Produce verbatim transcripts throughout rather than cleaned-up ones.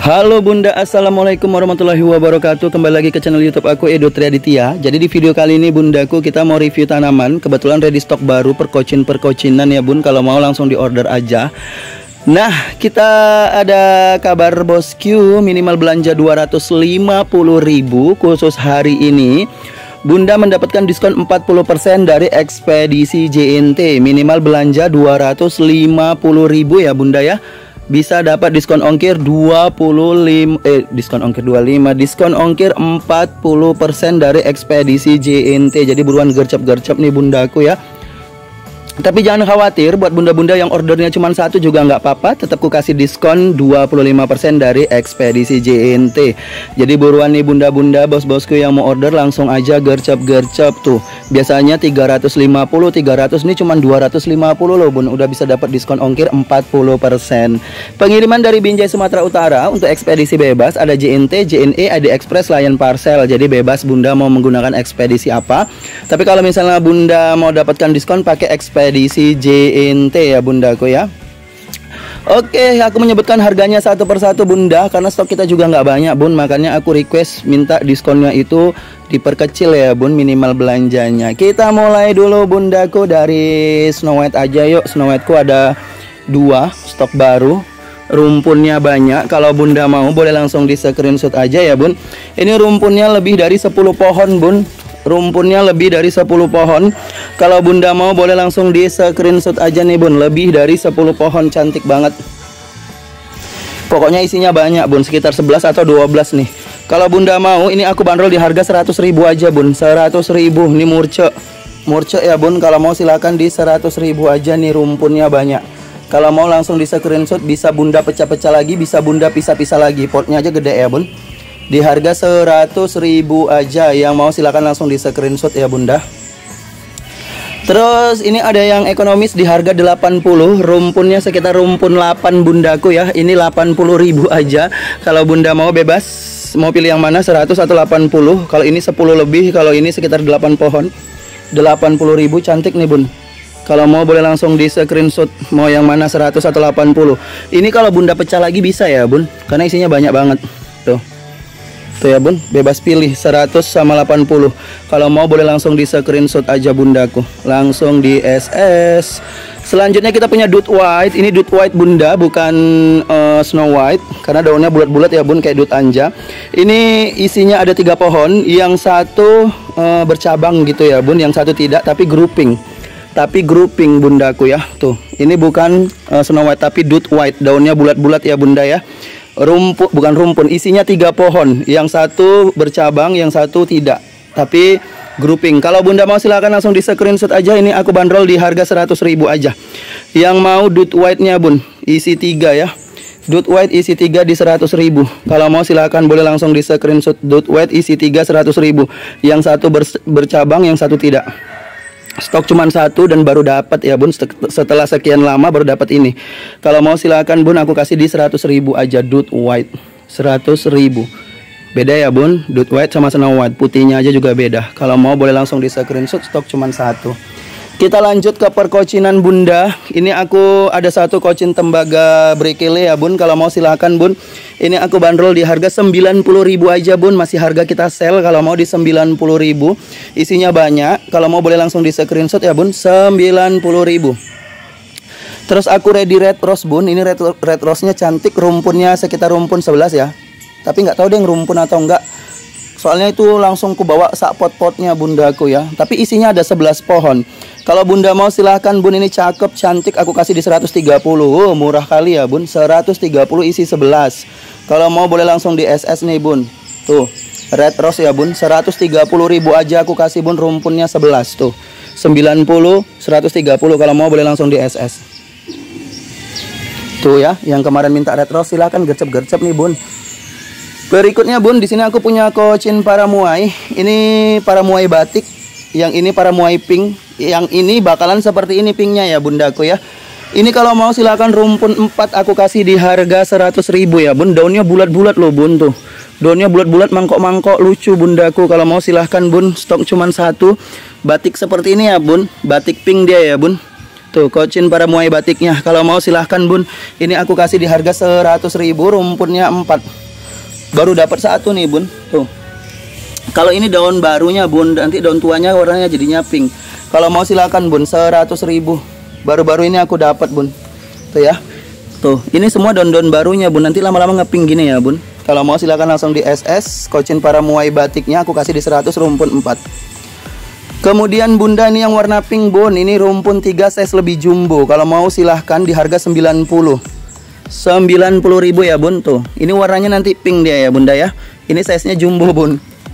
Halo Bunda, Assalamualaikum warahmatullahi wabarakatuh. Kembali lagi ke channel YouTube aku, Edo Triaditya. Jadi di video kali ini bundaku, kita mau review tanaman. Kebetulan ready stock baru, perkocin-perkocinan ya bun. Kalau mau langsung di order aja. Nah, kita ada kabar bosku, minimal belanja dua ratus lima puluh ribu khusus hari ini. Bunda mendapatkan diskon empat puluh persen dari ekspedisi J N T. Minimal belanja dua ratus lima puluh ribu ya bunda ya. Bisa dapat diskon ongkir dua puluh lima eh diskon ongkir dua puluh lima, diskon ongkir empat puluh persen dari ekspedisi J N T. Jadi buruan gercep-gercep nih bundaku ya. Tapi jangan khawatir, buat bunda-bunda yang ordernya cuma satu juga nggak apa-apa. Tetap ku kasih diskon dua puluh lima persen dari ekspedisi J N T. Jadi buruan nih bunda-bunda, bos-bosku yang mau order langsung aja gercep-gercep tuh. Biasanya tiga ratus lima puluh, tiga ratus, ini cuma dua ratus lima puluh loh bun. Udah bisa dapat diskon ongkir empat puluh persen. Pengiriman dari Binjai Sumatera Utara untuk ekspedisi bebas. Ada J N T, J N E, A D Express, Lion Parcel. Jadi bebas bunda mau menggunakan ekspedisi apa. Tapi kalau misalnya bunda mau dapatkan diskon pakai ekspedisi Edisi J N T ya bundaku ya. Oke, aku menyebutkan harganya satu persatu bunda, karena stok kita juga nggak banyak bun. Makanya aku request minta diskonnya itu diperkecil ya bun, minimal belanjanya. Kita mulai dulu bundaku dari Snow White aja yuk. Snow White ku ada dua stok baru, rumpunnya banyak. Kalau bunda mau boleh langsung di screenshot aja ya bun. Ini rumpunnya lebih dari sepuluh pohon bun. Rumpunnya lebih dari sepuluh pohon. Kalau bunda mau boleh langsung di screenshot aja nih bun. Lebih dari sepuluh pohon, cantik banget. Pokoknya isinya banyak bun, sekitar sebelas atau dua belas nih. Kalau bunda mau, ini aku bandrol di harga seratus ribu aja bun. Seratus ribu, ini murce Murce ya bun. Kalau mau silakan di seratus ribu aja nih, rumpunnya banyak. Kalau mau langsung di screenshot, bisa bunda pecah-pecah lagi, bisa bunda pisah-pisah lagi. Potnya aja gede ya bun. Di harga seratus ribu aja. Yang mau silakan langsung di screenshot ya bunda. Terus ini ada yang ekonomis di harga delapan puluh. Rumpunnya sekitar rumpun delapan bundaku ya. Ini delapan puluh ribu aja. Kalau bunda mau bebas, mau pilih yang mana, seratus atau delapan puluh. Kalau ini sepuluh lebih, kalau ini sekitar delapan pohon. Delapan puluh ribu, cantik nih bun. Kalau mau boleh langsung di screenshot mau yang mana, seratus atau delapan puluh. Ini kalau bunda pecah lagi bisa ya bun, karena isinya banyak banget. Tuh Tuh ya bun, bebas pilih seratus sama delapan puluh. Kalau mau boleh langsung di screenshot aja bundaku. Langsung di S S. Selanjutnya kita punya Dut White. Ini Dut White bunda, bukan uh, Snow White, karena daunnya bulat-bulat ya bun, kayak Dut Anja. Ini isinya ada tiga pohon. Yang satu uh, bercabang gitu ya bun, yang satu tidak, tapi grouping. Tapi grouping bundaku ya. Tuh, ini bukan uh, Snow White tapi Dut White. Daunnya bulat-bulat ya bunda ya. Rumput, bukan rumpun, isinya tiga pohon. Yang satu bercabang, yang satu tidak, tapi grouping. Kalau bunda mau silakan langsung di screenshot aja. Ini aku bandrol di harga seratus ribu aja. Yang mau Dut White nya bun, isi tiga ya. Dut White isi tiga di seratus ribu. Kalau mau silakan boleh langsung di screenshot. Dut White isi tiga seratus ribu. Yang satu bercabang, yang satu tidak. Stok cuma satu dan baru dapat ya bun. Setelah sekian lama baru dapat ini. Kalau mau silakan bun, aku kasih di seratus ribu aja. Dut White seratus ribu. Beda ya bun, Dut White sama Snow White. Putihnya aja juga beda. Kalau mau boleh langsung di screenshot. Stok cuma satu. Kita lanjut ke perkocinan bunda. Ini aku ada satu kocin tembaga brekele ya bun. Kalau mau silakan bun. Ini aku bandrol di harga sembilan puluh ribu aja bun. Masih harga kita sell. Kalau mau di sembilan puluh ribu. Isinya banyak. Kalau mau boleh langsung di screenshot ya bun. sembilan puluh ribu. Terus aku ready red rose bun. Ini red, red rose nya cantik. Rumpunnya sekitar rumpun sebelas ya. Tapi nggak tahu deh rumpun atau enggak. Soalnya itu langsung ku bawa sak pot-potnya bundaku ya. Tapi isinya ada sebelas pohon. Kalau bunda mau silahkan bun, ini cakep, cantik. Aku kasih di seratus tiga puluh. Oh, murah kali ya bun. seratus tiga puluh isi sebelas. Kalau mau boleh langsung di S S nih bun. Tuh, red rose ya bun. seratus tiga puluh ribu aja aku kasih bun. Rumpunnya sebelas tuh. sembilan puluh, seratus tiga puluh. Kalau mau boleh langsung di S S. Tuh ya, yang kemarin minta red rose silahkan gercep-gercep nih bun. Berikutnya bun, di sini aku punya kocin paramuai. Ini paramuai batik, yang ini paramuai pink, yang ini bakalan seperti ini pinknya ya bundaku ya. Ini kalau mau silakan rumpun empat aku kasih di harga seratus ribu ya bun. Daunnya bulat-bulat loh bun tuh. Daunnya bulat-bulat, mangkok-mangkok, lucu bundaku. Kalau mau silahkan bun, stok cuman satu. Batik seperti ini ya bun, batik pink dia ya bun. Tuh, kocin para muai batiknya. Kalau mau silahkan bun. Ini aku kasih di harga seratus ribu, rumpunnya empat. Baru dapat satu nih bun. Tuh. Kalau ini daun barunya bun, nanti daun tuanya warnanya jadinya pink. Kalau mau silahkan bun, seratus ribu. Baru-baru ini aku dapat bun. Tuh ya. Tuh, ini semua daun-daun barunya bun. Nanti lama-lama ngepink gini ya bun. Kalau mau silahkan langsung di S S. Kocin para muai batiknya aku kasih di seratus, rumpun empat. Kemudian bunda ini yang warna pink bun. Ini rumpun tiga size lebih jumbo. Kalau mau silahkan di harga sembilan puluh. sembilan puluh ribu ya bun. Tuh, ini warnanya nanti pink dia ya bunda ya. Ini size nya jumbo bun.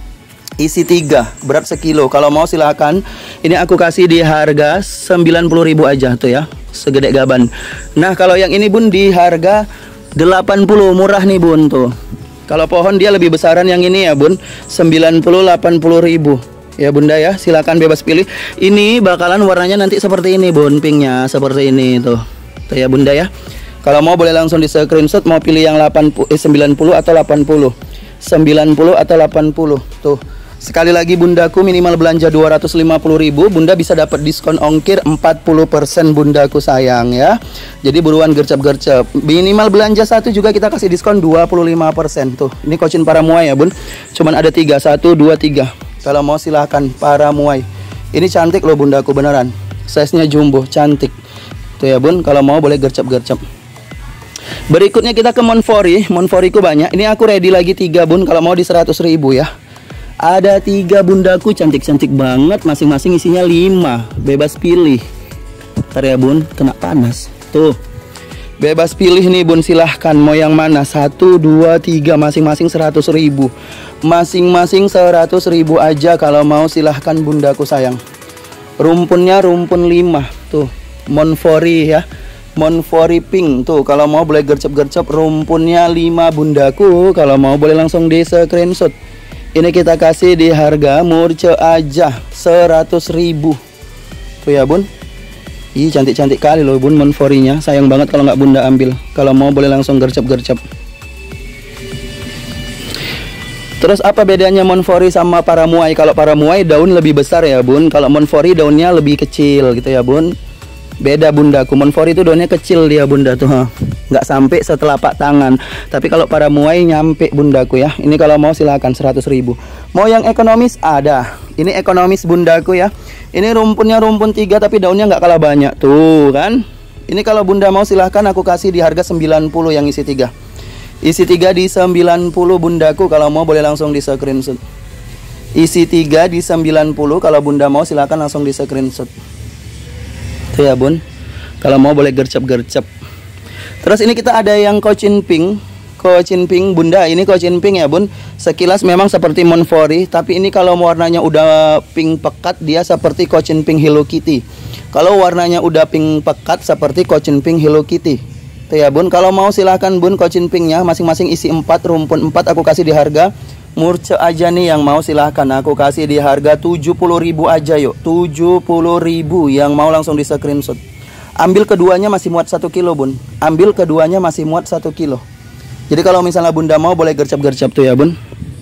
Isi tiga, berat sekilo. Kalau mau silahkan. Ini aku kasih di harga sembilan puluh ribu aja tuh ya. Segede gaban. Nah kalau yang ini bun di harga delapan puluh, murah nih bun tuh. Kalau pohon dia lebih besaran yang ini ya bun, sembilan puluh, delapan puluh ribu. Ya bunda ya, silakan bebas pilih. Ini bakalan warnanya nanti seperti ini bun, pinknya seperti ini tuh. Tuh ya bunda ya. Kalau mau boleh langsung di screenshot, mau pilih yang delapan puluh, eh, sembilan puluh atau delapan puluh. sembilan puluh atau delapan puluh. Tuh. Sekali lagi bundaku, minimal belanja dua ratus lima puluh ribu, bunda bisa dapat diskon ongkir empat puluh persen bundaku sayang ya. Jadi buruan gercep-gercep. Minimal belanja satu juga kita kasih diskon dua puluh lima persen. Tuh, ini kocin para muai ya bun. Cuman ada tiga, satu, dua, tiga. Kalau mau silahkan para muai. Ini cantik loh bundaku beneran. Size-nya jumbo, cantik. Tuh ya bun, kalau mau boleh gercep-gercep. Berikutnya kita ke Monfori. Monforiku banyak. Ini aku ready lagi tiga bun, kalau mau di seratus ribu ya. Ada tiga bundaku cantik-cantik banget. Masing-masing isinya lima. Bebas pilih. Ntar ya bun, kena panas. Tuh, bebas pilih nih bun, silahkan mau yang mana. Satu, dua, tiga, masing-masing seratus ribu. Masing-masing seratus ribu aja. Kalau mau silahkan bundaku sayang. Rumpunnya rumpun lima. Tuh, Monfori ya. Monfori pink. Tuh, kalau mau boleh gercep-gercep. Rumpunnya lima bundaku. Kalau mau boleh langsung di screenshot. Ini kita kasih di harga murce aja seratus ribu. Tuh ya bun. Ih cantik-cantik kali loh bun Monforinya. Sayang banget kalau nggak bunda ambil. Kalau mau boleh langsung gercep-gercep. Terus apa bedanya Monfori sama para muai? Kalau para muai daun lebih besar ya bun. Kalau Monfori daunnya lebih kecil gitu ya bun. Beda bundaku. Monfori itu daunnya kecil dia bunda tuh. Ha. Nggak sampai setelapak tangan. Tapi kalau para muai nyampe bundaku ya. Ini kalau mau silakan seratus ribu. Mau yang ekonomis ada. Ini ekonomis bundaku ya. Ini rumpunnya rumpun tiga tapi daunnya nggak kalah banyak. Tuh kan. Ini kalau bunda mau silahkan aku kasih di harga sembilan puluh yang isi tiga. Isi tiga di sembilan puluh bundaku. Kalau mau boleh langsung di screenshot. Isi tiga di sembilan puluh. Kalau bunda mau silahkan langsung di screenshot. Tuh ya bun. Kalau mau boleh gercep-gercep. Terus ini kita ada yang kocin pink. Kocin pink bunda, ini kocin pink ya bun. Sekilas memang seperti Monfori, tapi ini kalau warnanya udah pink pekat dia seperti kocin pink Hello Kitty. Kalau warnanya udah pink pekat seperti kocin pink Hello Kitty. Tuh ya bun, kalau mau silahkan bun kocin pinknya masing-masing isi empat, rumpun empat aku kasih di harga murce aja nih. Yang mau silahkan aku kasih di harga tujuh puluh ribu aja yuk. tujuh puluh ribu yang mau langsung di screenshot. Ambil keduanya masih muat satu kilo bun. Ambil keduanya masih muat satu kilo. Jadi kalau misalnya bunda mau boleh gercep-gercep tuh ya bun.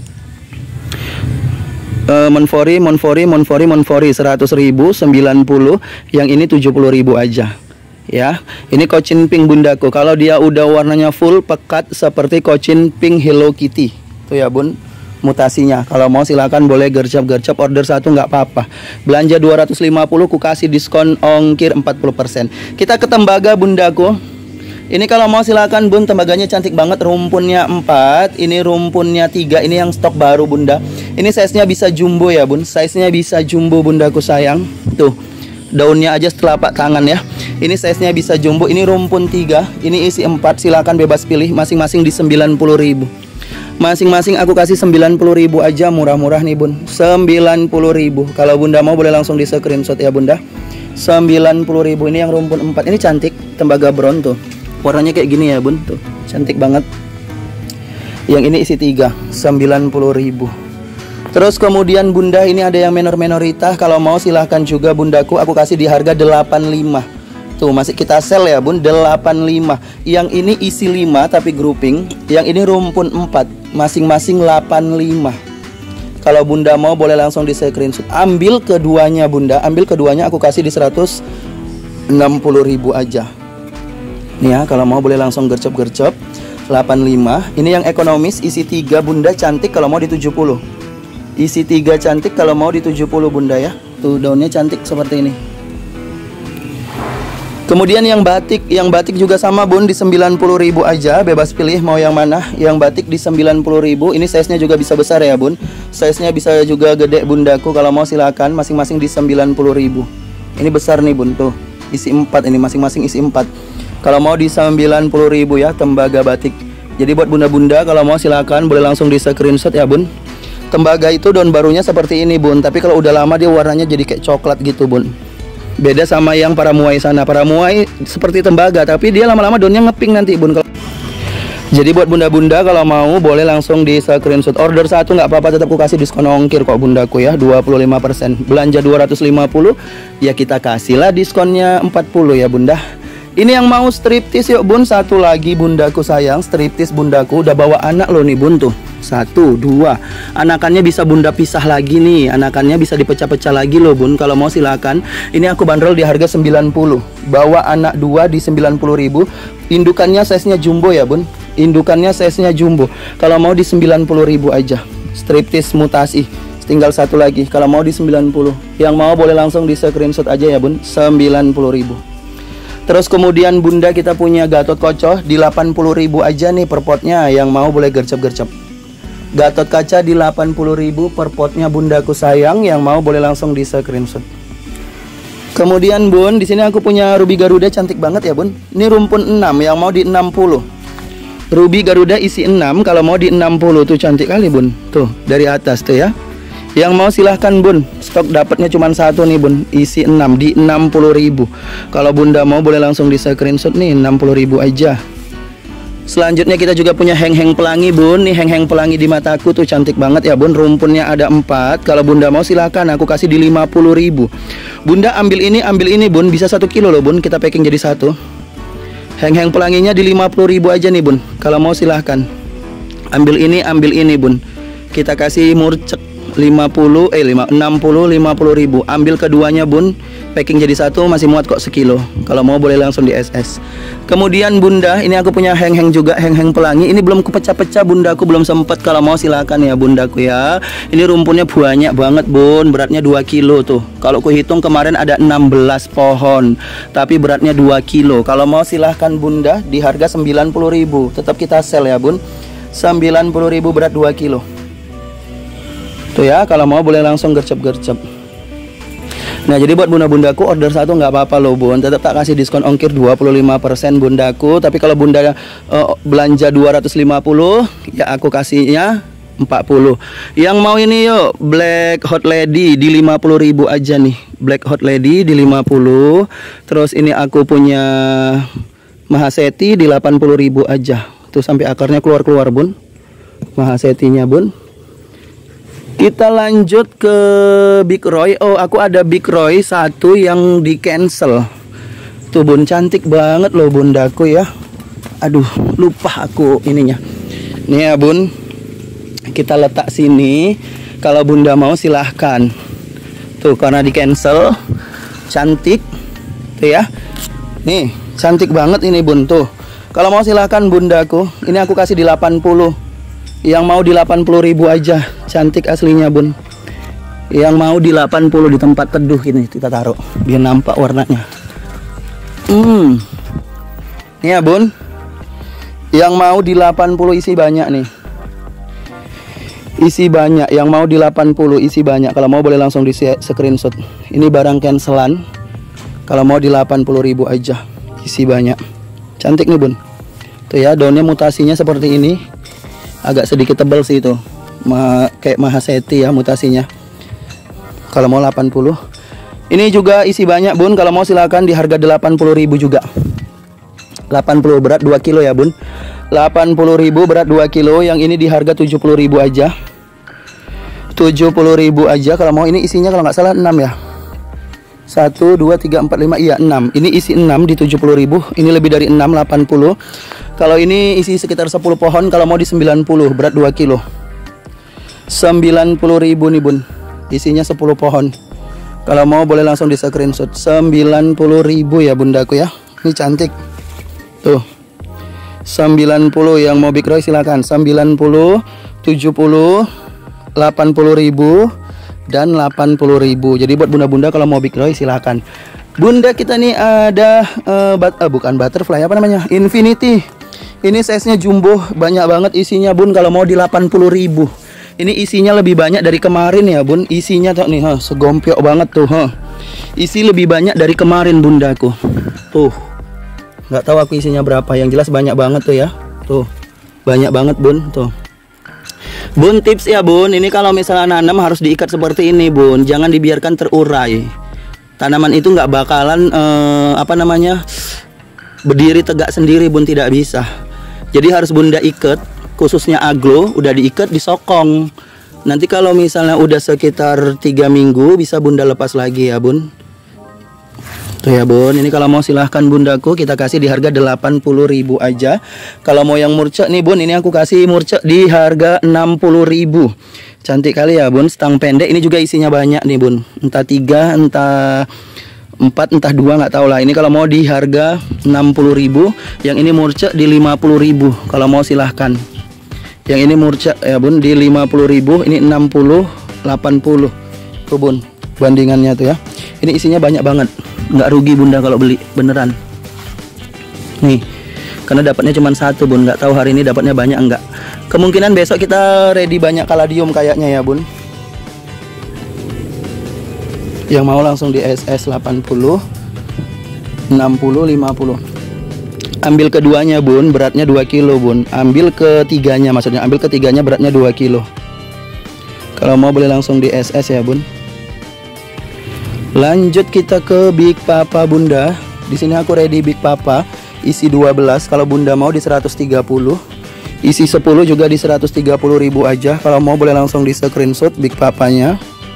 e, Monfori, Monfori, Monfori, Monfori seratus ribu, sembilan puluh. Yang ini tujuh puluh ribu aja. Ya, ini kocin pink bundaku. Kalau dia udah warnanya full pekat seperti kocin pink Hello Kitty. Tuh ya bun, mutasinya. Kalau mau silakan boleh gercep-gercep, order satu nggak apa-apa. Belanja dua ratus lima puluh ku kasih diskon ongkir empat puluh persen. Kita ke tembaga bundaku. Ini kalau mau silakan bun, tembaganya cantik banget. Rumpunnya empat, ini rumpunnya tiga. Ini yang stok baru bunda. Ini size-nya bisa jumbo ya bun. Size-nya bisa jumbo bundaku sayang. Tuh, daunnya aja setelapak tangan ya. Ini size-nya bisa jumbo. Ini rumpun tiga, ini isi empat. Silakan bebas pilih, masing-masing di sembilan puluh ribu. Masing-masing aku kasih sembilan puluh ribu aja, murah-murah nih bun. sembilan puluh ribu. Kalau bunda mau boleh langsung di screenshot ya bunda. sembilan puluh ribu. Ini yang rumpun empat. Ini cantik, tembaga brown tuh. Warnanya kayak gini ya bun, tuh cantik banget. Yang ini isi tiga, sembilan puluh ribu. Terus kemudian bunda ini ada yang menor-menorita. Kalau mau silahkan juga bundaku, aku kasih di harga delapan puluh lima. Tuh masih kita sell ya bun, delapan puluh lima. Yang ini isi lima tapi grouping. Yang ini rumpun empat, masing-masing delapan puluh lima. Kalau bunda mau boleh langsung di screenshot. Ambil keduanya bunda, ambil keduanya aku kasih di seratus enam puluh ribu aja. Nih ya, kalau mau boleh langsung gercep-gercep. Delapan puluh lima. Ini yang ekonomis, isi tiga bunda, cantik kalau mau di tujuh puluh. Isi tiga cantik kalau mau di tujuh puluh bunda ya. Tuh daunnya cantik seperti ini. Kemudian yang batik, yang batik juga sama bun, di sembilan puluh ribu aja, bebas pilih mau yang mana. Yang batik di sembilan puluh ribu, ini size-nya juga bisa besar ya bun. Size-nya bisa juga gede bundaku, kalau mau silakan, masing-masing di sembilan puluh ribu. Ini besar nih bun, tuh isi empat, ini masing-masing isi empat. Kalau mau di sembilan puluh ribu ya, tembaga batik. Jadi buat bunda-bunda kalau mau silakan, boleh langsung di screenshot ya bun. Tembaga itu daun barunya seperti ini bun, tapi kalau udah lama dia warnanya jadi kayak coklat gitu bun. Beda sama yang para muai sana. Para muai seperti tembaga, tapi dia lama-lama daunnya ngeping nanti bun. Jadi buat bunda-bunda kalau mau boleh langsung di screenshot. Order satu nggak apa-apa, tetap aku kasih diskon ongkir kok bundaku ya, dua puluh lima persen. Belanja dua ratus lima puluh ya kita kasihlah diskonnya empat puluh ya bunda. Ini yang mau striptis yuk bun, satu lagi bundaku sayang, striptis bundaku. Udah bawa anak loh nih bun, tuh satu, dua. Anakannya bisa bunda pisah lagi nih, anakannya bisa dipecah-pecah lagi loh bun. Kalau mau silakan. Ini aku bandrol di harga sembilan puluh. Bawa anak dua di sembilan puluh ribu. Indukannya size-nya jumbo ya bun. Indukannya size-nya jumbo. Kalau mau di sembilan puluh ribu aja. Striptis mutasi. Tinggal satu lagi. Kalau mau di sembilan puluh. Yang mau boleh langsung di screenshot aja ya bun. sembilan puluh ribu. Terus kemudian bunda kita punya Gatot Kocoh di delapan puluh ribu aja nih per potnya. Yang mau boleh gercep-gercep. Gatot kaca di delapan puluh ribu per potnya bundaku sayang. Yang mau boleh langsung di screenshot. Kemudian bun, di sini aku punya Ruby Garuda cantik banget ya bun. Ini rumpun enam, yang mau di enam puluh. Ruby Garuda isi enam, kalau mau di enam puluh. Tuh cantik kali bun. Tuh dari atas tuh ya. Yang mau silahkan bun. Stok dapatnya cuma satu nih bun, isi enam di enam puluh ribu. Kalau bunda mau boleh langsung di screenshot nih, enam puluh ribu aja. Selanjutnya kita juga punya heng-heng pelangi bun. Nih heng-heng pelangi di mataku tuh cantik banget ya bun. Rumpunnya ada empat. Kalau bunda mau silahkan, aku kasih di lima puluh ribu. Bunda ambil ini, ambil ini bun. Bisa satu kilo loh bun, kita packing jadi satu. Heng-heng pelanginya di lima puluh ribu aja nih bun. Kalau mau silahkan. Ambil ini, ambil ini bun. Kita kasih murcek lima puluh, eh lima, enam puluh, lima puluh ribu. Ambil keduanya bun, packing jadi satu, masih muat kok sekilo. Kalau mau boleh langsung di S S. Kemudian bunda, ini aku punya heng-heng juga, heng-heng pelangi. Ini belum kupecah-pecah bunda, aku belum sempet. Kalau mau silakan ya bundaku ya. Ini rumpunnya banyak banget bun, beratnya dua kilo tuh. Kalau ku hitung kemarin ada enam belas pohon, tapi beratnya dua kilo. Kalau mau silahkan bunda, di harga sembilan puluh ribu. Tetap kita sell ya bun, sembilan puluh ribu berat dua kilo. Tuh ya, kalau mau boleh langsung gercep-gercep. Nah jadi buat bunda-bundaku order satu nggak apa-apa loh bun. Tetap tak kasih diskon ongkir dua puluh lima persen bundaku. Tapi kalau bunda uh, belanja dua ratus lima puluh, ya aku kasihnya empat puluh. Yang mau ini yuk, Black Hot Lady di lima puluh ribu aja nih. Black Hot Lady di lima puluh. Terus ini aku punya Mahaseti di delapan puluh ribu aja. Tuh sampai akarnya keluar-keluar bun, Mahasetinya bun. Kita lanjut ke Big Roy. Oh, aku ada Big Roy satu yang di cancel. Tuh bun, cantik banget loh bundaku ya. Aduh, lupa aku ininya. Nih ya bun, kita letak sini. Kalau bunda mau silahkan. Tuh karena di cancel, cantik. Tuh ya. Nih, cantik banget ini bun tuh. Kalau mau silahkan bundaku. Ini aku kasih di delapan puluh. Yang mau di delapan puluh ribu aja. Cantik aslinya bun. Yang mau di delapan puluh, di tempat teduh ini kita taruh biar nampak warnanya. Hmm. Ini ya bun. Yang mau di delapan puluh isi banyak nih. Isi banyak. Yang mau di delapan puluh isi banyak. Kalau mau boleh langsung di screenshot. Ini barang cancelan. Kalau mau di delapan puluh ribu aja. Isi banyak. Cantik nih bun. Tuh ya, daunnya mutasinya seperti ini. Agak sedikit tebal sih itu. Ma kayak Mahaseti ya mutasinya. Kalau mau delapan puluh. Ini juga isi banyak bun. Kalau mau silakan di harga delapan puluh ribu juga. delapan puluh berat dua kilo ya bun. delapan puluh ribu berat dua kilo. Yang ini di harga tujuh puluh ribu aja. tujuh puluh ribu aja. Kalau mau ini isinya kalau nggak salah enam ya. satu, dua, tiga, empat, lima, iya enam. Ini isi enam di tujuh puluh ribu. Ini lebih dari enam, delapan puluh. Kalau ini isi sekitar sepuluh pohon. Kalau mau di sembilan puluh, berat dua kilo. sembilan puluh ribu nih bun. Isinya sepuluh pohon. Kalau mau boleh langsung di screenshot. Sembilan puluh ribu ya bundaku ya. Ini cantik tuh. Sembilan puluh yang mau Big Roy silakan. Sembilan puluh, tujuh puluh, delapan puluh ribu dan delapan puluh ribu. Jadi buat bunda-bunda kalau mau Big Roy silakan. Bunda kita nih ada uh, bat, uh, bukan butterfly, apa namanya, infinity. Ini size-nya jumbo, banyak banget isinya bun. Kalau mau di delapan puluh ribu. Ini isinya lebih banyak dari kemarin ya bun. Isinya tuh nih, ha, segompiok banget tuh, ha. Isi lebih banyak dari kemarin bundaku. Tuh, nggak tahu aku isinya berapa. Yang jelas banyak banget tuh ya. Tuh, banyak banget bun. Tuh, bun, tips ya bun. Ini kalau misalnya nanam harus diikat seperti ini bun. Jangan dibiarkan terurai. Tanaman itu nggak bakalan eh, apa namanya, berdiri tegak sendiri bun, tidak bisa. Jadi harus bunda ikat. Khususnya aglo udah diikat, disokong. Nanti kalau misalnya udah sekitar tiga minggu bisa bunda lepas lagi ya bun. Tuh ya bun, ini kalau mau silahkan bundaku, kita kasih di harga delapan puluh ribu aja. Kalau mau yang murcek nih bun, ini aku kasih murcek di harga enam puluh ribu. Cantik kali ya bun, stang pendek. Ini juga isinya banyak nih bun, entah tiga, entah empat, entah dua, nggak tahu lah. Ini kalau mau di harga enam puluh ribu, yang ini murcek di lima puluh ribu. Kalau mau silahkan. Yang ini murcak ya bun di lima puluh ribu, ini enam puluh, delapan puluh tuh bun bandingannya tuh ya. Ini isinya banyak banget, nggak rugi bunda kalau beli beneran nih, karena dapatnya cuma satu bun. Nggak tahu hari ini dapatnya banyak enggak. Kemungkinan besok kita ready banyak kaladium kayaknya ya bun. Yang mau langsung di S S delapan puluh, enam puluh, lima puluh. Ambil keduanya bun, beratnya dua kilo bun. Ambil ketiganya, maksudnya ambil ketiganya beratnya dua kilo. Kalau mau boleh langsung di S S ya bun. Lanjut kita ke Big Papa bunda. Di sini aku ready Big Papa, isi dua belas. Kalau bunda mau di seratus tiga puluh. Isi sepuluh juga di seratus tiga puluh ribu aja. Kalau mau boleh langsung di screenshot Big Papanya.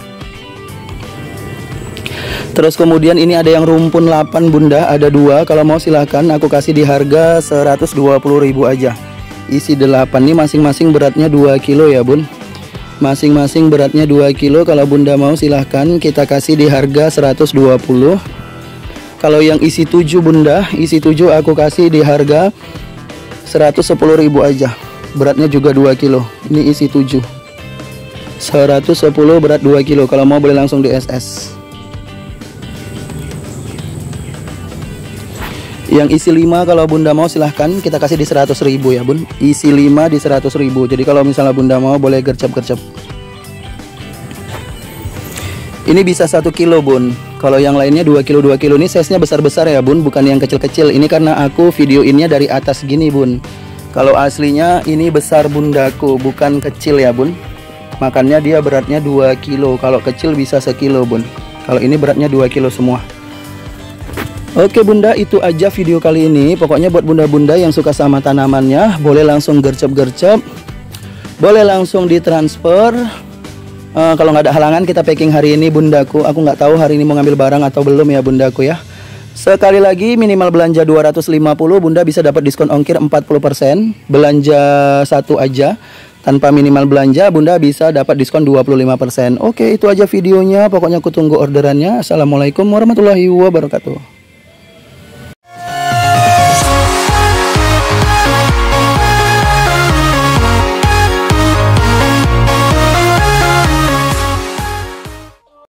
Terus kemudian ini ada yang rumpun delapan bunda, ada dua. Kalau mau silahkan aku kasih di harga seratus dua puluh ribu aja. Isi delapan nih, masing-masing beratnya dua kilo ya bun. Masing-masing beratnya dua kilo. Kalau bunda mau silahkan kita kasih di harga seratus dua puluh. Kalau yang isi tujuh bunda, isi tujuh aku kasih di harga seratus sepuluh ribu aja. Beratnya juga dua kilo. Ini isi tujuh, seratus sepuluh, berat dua kilo. Kalau mau boleh langsung di S S. Yang isi lima kalau bunda mau silahkan kita kasih di seratus ribu ya bun. Isi lima di seratus ribu. Jadi kalau misalnya bunda mau boleh gercep-gercep. Ini bisa satu kilo bun. Kalau yang lainnya dua kilo dua kilo. Ini size nya besar-besar ya bun, bukan yang kecil-kecil. Ini karena aku videoinnya dari atas gini bun. Kalau aslinya ini besar bundaku, bukan kecil ya bun. Makanya dia beratnya dua kilo. Kalau kecil bisa sekilo bun. Kalau ini beratnya dua kilo semua. Oke bunda, itu aja video kali ini. Pokoknya buat bunda-bunda yang suka sama tanamannya, boleh langsung gercep-gercep, boleh langsung ditransfer. uh, Kalau nggak ada halangan kita packing hari ini bundaku. Aku nggak tahu hari ini mau ngambil barang atau belum ya bundaku ya. Sekali lagi minimal belanja dua ratus lima puluh, bunda bisa dapat diskon ongkir empat puluh persen. Belanja satu aja tanpa minimal belanja, bunda bisa dapat diskon dua puluh lima persen. Oke, itu aja videonya. Pokoknya aku tunggu orderannya. Assalamualaikum warahmatullahi wabarakatuh.